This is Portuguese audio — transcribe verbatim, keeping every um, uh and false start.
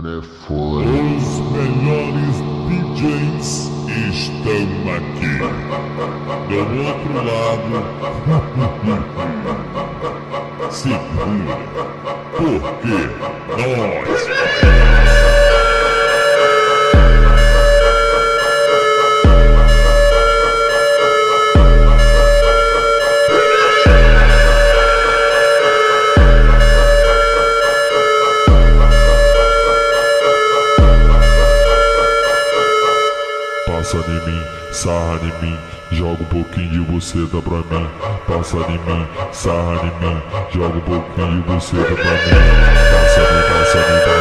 mano é foda. Os melhores D Js estão aqui. Do outro lado, segura, porque nós... Passa em mim, sarra em mim, joga um pouquinho de buceta pra mim. Passa em mim, sarra em mim, joga um pouquinho de buceta pra mim. Passa em mim, passa em mim,